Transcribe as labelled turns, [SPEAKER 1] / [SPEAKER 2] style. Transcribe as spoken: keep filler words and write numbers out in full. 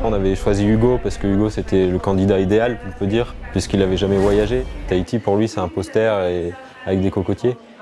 [SPEAKER 1] On avait choisi Hugo parce que Hugo c'était le candidat idéal, on peut dire, puisqu'il n'avait jamais voyagé. Tahiti pour lui c'est un poster et avec des cocotiers.